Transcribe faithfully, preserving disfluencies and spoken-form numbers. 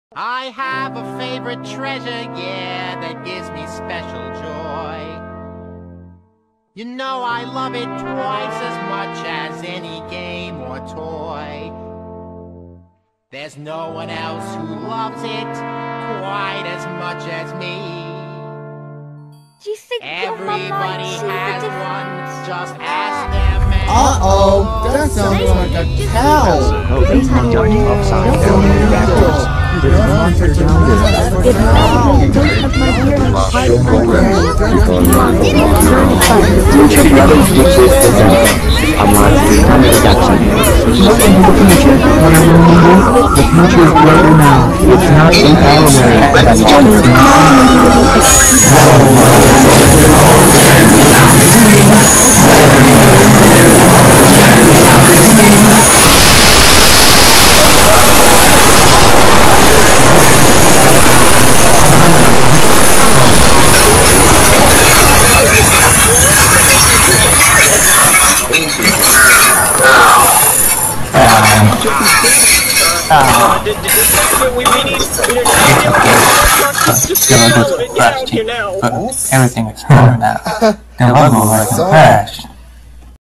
I have a favorite treasure, yeah, that gives me special joy. You know I love it twice as much as any game or toy. There's no one else who loves it quite as much as me. Do you think everybody has one, just ask them. Uh-oh, that sounds like a cow. Upside down reactors. If I don't have my dear fight my Future brothers exist together. Unlike the time reduction. Looking to the future. What I remember, the future is right now. It's not in our way, but it's Everything is better now. The logo wasn't crashed.